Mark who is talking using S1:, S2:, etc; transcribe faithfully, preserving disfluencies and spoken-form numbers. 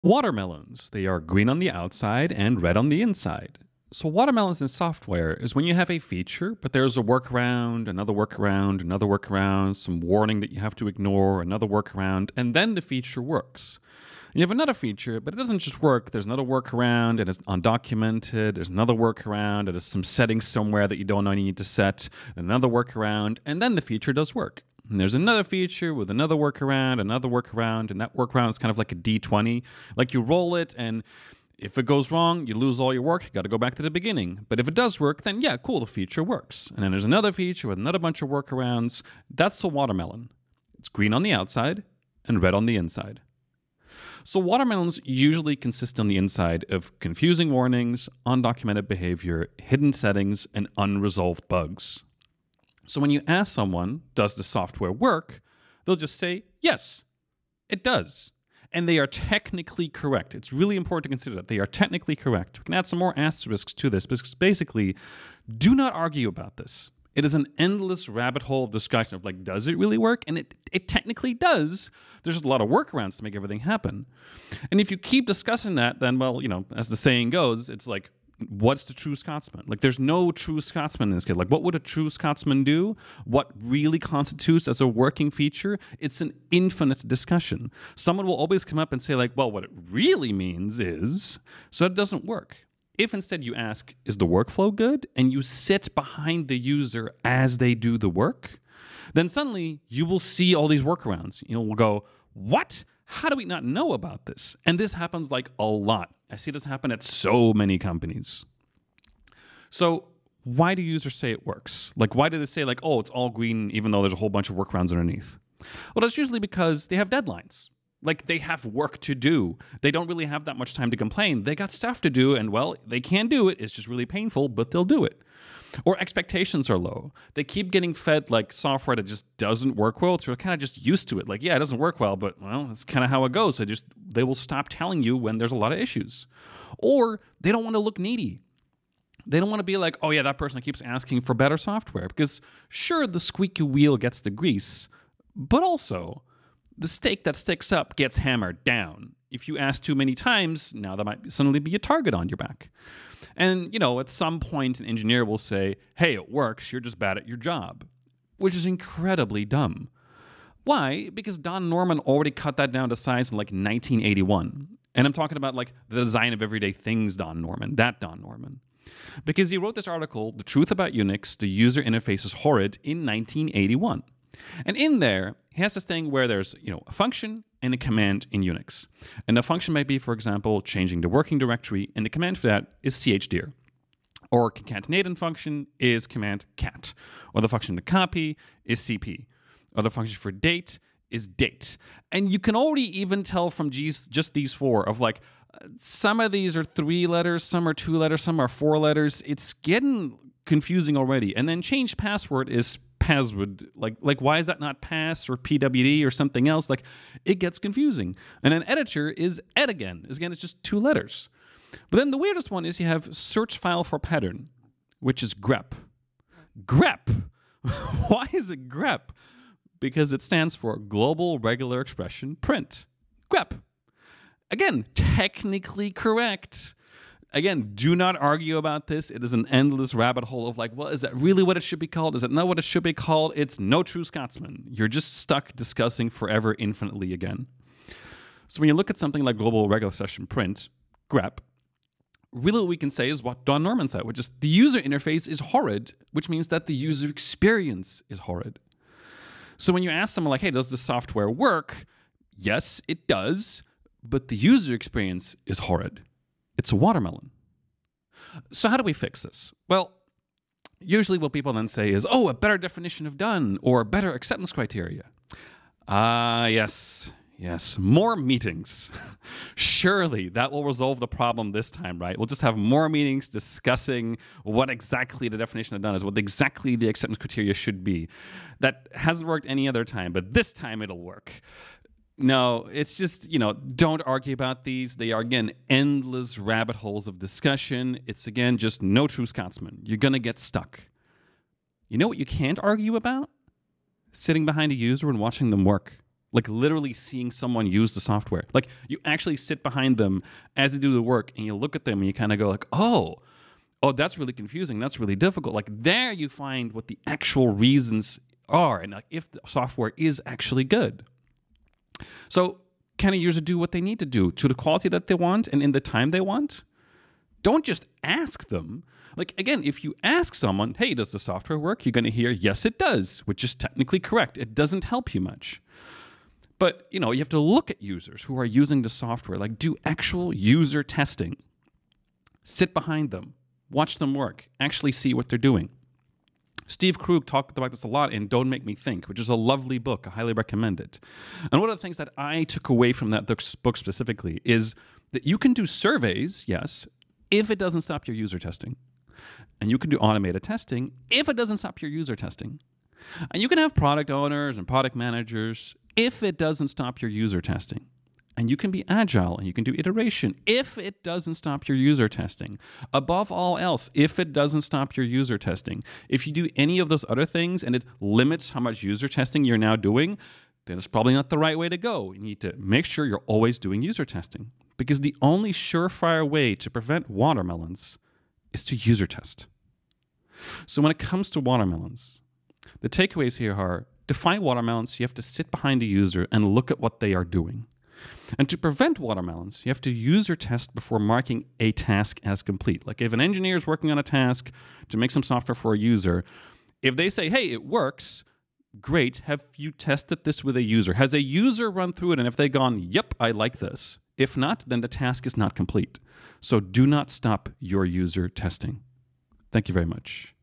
S1: Watermelons. They are green on the outside and red on the inside. So watermelons in software is when you have a feature, but there's a workaround, another workaround, another workaround, some warning that you have to ignore, another workaround, and then the feature works. And you have another feature, but it doesn't just work. There's another workaround, and it's undocumented. There's another workaround, and there's some settings somewhere that you don't know you need to set, another workaround, and then the feature does work. And there's another feature with another workaround, another workaround, and that workaround is kind of like a D twenty. Like you roll it, and if it goes wrong, you lose all your work. You got to go back to the beginning. But if it does work, then yeah, cool, the feature works. And then there's another feature with another bunch of workarounds. That's a watermelon. It's green on the outside and red on the inside. So watermelons usually consist on the inside of confusing warnings, undocumented behavior, hidden settings, and unresolved bugs. So when you ask someone, does the software work? They'll just say, yes, it does. And they are technically correct. It's really important to consider that they are technically correct. We can add some more asterisks to this, because basically, do not argue about this. It is an endless rabbit hole of discussion of like, does it really work? And it, it technically does. There's a lot of workarounds to make everything happen. And if you keep discussing that, then, well, you know, as the saying goes, it's like, what's the true Scotsman? Like, there's no true Scotsman in this case. Like, what would a true Scotsman do? What really constitutes as a working feature? It's an infinite discussion. Someone will always come up and say, like, well, what it really means is, so it doesn't work. If instead you ask, is the workflow good? And you sit behind the user as they do the work, then suddenly you will see all these workarounds. You know, we'll go, what? How do we not know about this? And this happens like a lot. I see this happen at so many companies. So why do users say it works? Like, why do they say like, oh, it's all green, even though there's a whole bunch of workarounds underneath? Well, that's usually because they have deadlines. Like, they have work to do. They don't really have that much time to complain. They got stuff to do, and well, they can do it. It's just really painful, but they'll do it. Or expectations are low. They keep getting fed like software that just doesn't work well, so they're kind of just used to it. Like, yeah, it doesn't work well, but well, that's kind of how it goes. They just they will stop telling you when there's a lot of issues. Or they don't want to look needy. They don't want to be like, oh yeah, that person keeps asking for better software. Because sure, the squeaky wheel gets the grease, but also the stake that sticks up gets hammered down. If you ask too many times, now there might suddenly be a target on your back. And, you know, at some point, an engineer will say, hey, it works, you're just bad at your job, which is incredibly dumb. Why? Because Don Norman already cut that down to size in like nineteen eighty-one. And I'm talking about like the design of everyday things Don Norman, that Don Norman. Because he wrote this article, The Truth About Unix, the User Interface is Horrid, in nineteen eighty-one. And in there, he has this thing where there's, you know, a function and a command in Unix. And the function might be, for example, changing the working directory, and the command for that is chdir. Or concatenating function is command cat. Or the function to copy is cp. Or the function for date is date. And you can already even tell from G's, just these four of like, some of these are three letters, some are two letters, some are four letters. It's getting confusing already. And then change password is password. Like, like why is that not pass or P W D or something else? Like, it gets confusing. And an editor is ed again. Is again, it's just two letters. But then the weirdest one is you have search file for pattern, which is grep. Grep. Why is it grep? Because it stands for Global Regular Expression Print. grep. Again, technically correct. Again, do not argue about this. It is an endless rabbit hole of like, well, is that really what it should be called? Is it not what it should be called? It's no true Scotsman. You're just stuck discussing forever infinitely again. So when you look at something like Global Regular Expression Print, grep, really what we can say is what Don Norman said, which is the user interface is horrid, which means that the user experience is horrid. So when you ask someone like, hey, does the software work? Yes, it does, but the user experience is horrid. It's a watermelon. So how do we fix this? Well, usually what people then say is, oh, a better definition of done or better acceptance criteria. Ah, uh, yes, yes, more meetings. Surely that will resolve the problem this time, right? We'll just have more meetings discussing what exactly the definition of done is, what exactly the acceptance criteria should be. That hasn't worked any other time, but this time it'll work. No, it's just, you know, don't argue about these. They are, again, endless rabbit holes of discussion. It's, again, just no true Scotsman. You're going to get stuck. You know what you can't argue about? Sitting behind a user and watching them work. Like literally seeing someone use the software. Like you actually sit behind them as they do the work and you look at them and you kind of go like, oh, oh, that's really confusing. That's really difficult. Like there you find what the actual reasons are and like if the software is actually good. So can a user do what they need to do to the quality that they want and in the time they want? Don't just ask them. Like, again, if you ask someone, hey, does the software work? You're going to hear, yes, it does, which is technically correct. It doesn't help you much. But, you know, you have to look at users who are using the software, like do actual user testing. Sit behind them, watch them work, actually see what they're doing. Steve Krug talked about this a lot in Don't Make Me Think, which is a lovely book. I highly recommend it. And one of the things that I took away from that book specifically is that you can do surveys, yes, if it doesn't stop your user testing. And you can do automated testing if it doesn't stop your user testing. And you can have product owners and product managers if it doesn't stop your user testing. And you can be agile and you can do iteration if it doesn't stop your user testing. Above all else, if it doesn't stop your user testing. If you do any of those other things and it limits how much user testing you're now doing, then it's probably not the right way to go. You need to make sure you're always doing user testing. Because the only surefire way to prevent watermelons is to user test. So when it comes to watermelons, the takeaways here are, define watermelons, you have to sit behind a user and look at what they are doing. And to prevent watermelons, you have to user test before marking a task as complete. Like if an engineer is working on a task to make some software for a user, if they say, hey, it works, great, have you tested this with a user? Has a user run through it? And if they've gone, yep, I like this. If not, then the task is not complete. So do not stop your user testing. Thank you very much.